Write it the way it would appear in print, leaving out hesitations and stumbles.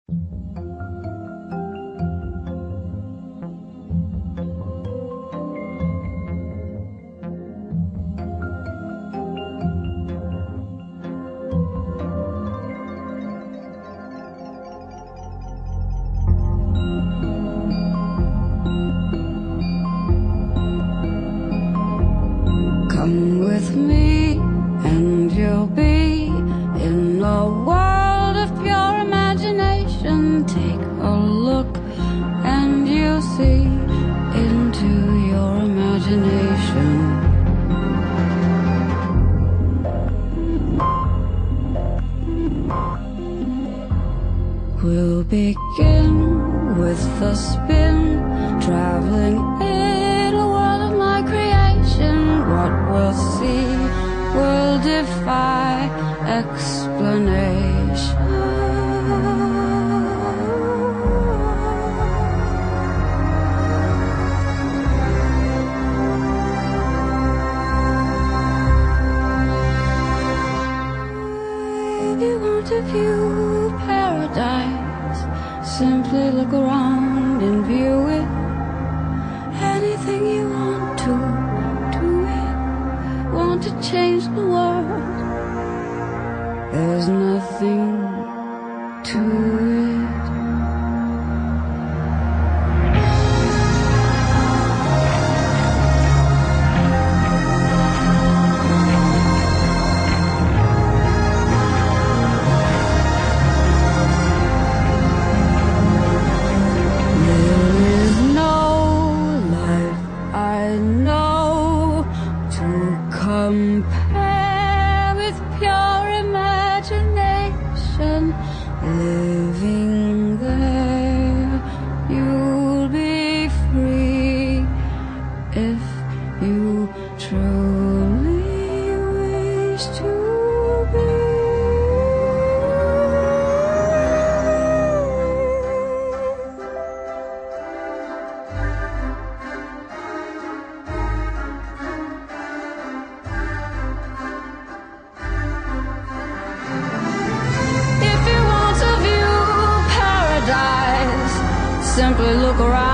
Come with me and you'll be in a world of pure imagination. Take a look and you'll see into your imagination. We'll begin with a spin, traveling in a world of my creation. What we'll see will defy explanation. If you want to view paradise, simply look around and view it. Anything you want to, do it. Want to change the world, there's nothing to it. Compare with pure imagination. Living there, you'll be free if you truly wish to be. Simply look around.